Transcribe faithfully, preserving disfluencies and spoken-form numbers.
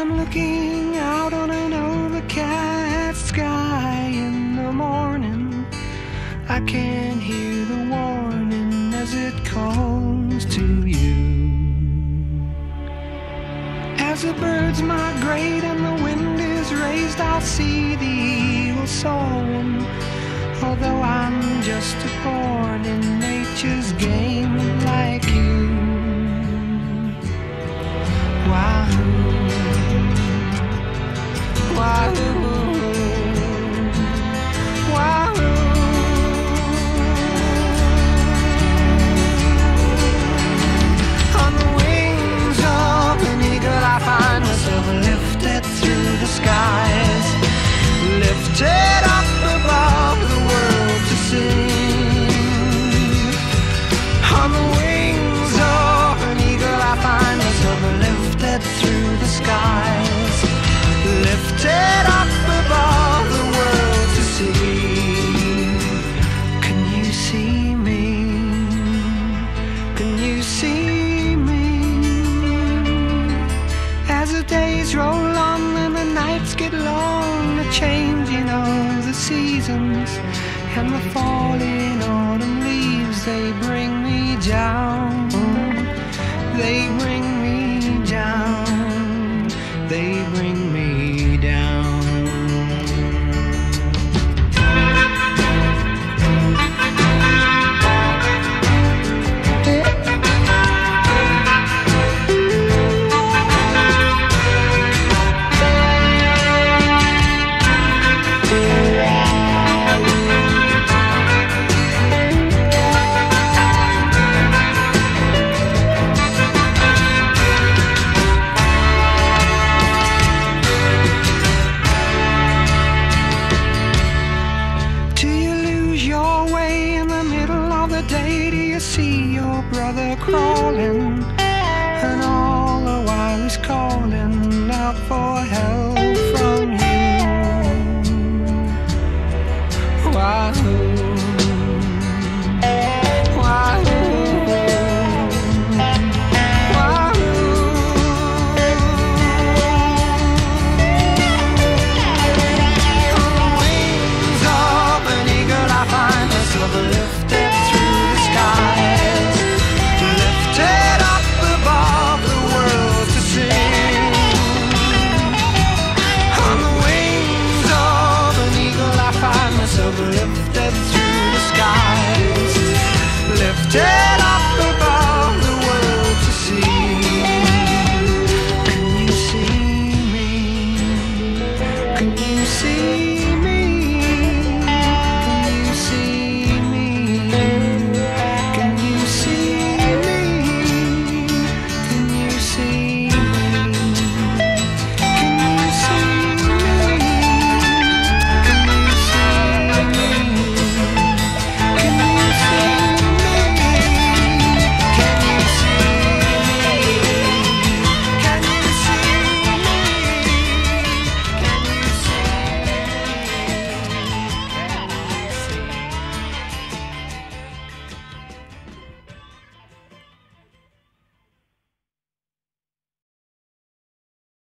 I'm looking out on an overcast sky in the morning, I can hear the warning as it calls to you. As the birds migrate and the wind is raised, I'll see the eagle soaring. Although I'm just a pawn in nature's game like you. Wahoo, wahoo, wahoo. On the wings of an eagle I find myself lifted through the skies, lifted up above the world to sing. On the wings of an eagle I find myself lifted through the skies, lifted up above the world to see. Can you see me? Can you see me? As the days roll on and the nights get long, the changing of the seasons and the falling autumn leaves, they bring me down, they bring me down, they bring me down. See your brother crawling, and all the while he's calling out for help from you. Wahoo, wahoo, wahoo. On the wings of an eagle I find myself lifted through the skies, lifted up above the world to sing. On the wings of an eagle I find myself lifted through the skies, lifted up above the world to see. Can you see me? Can you see me?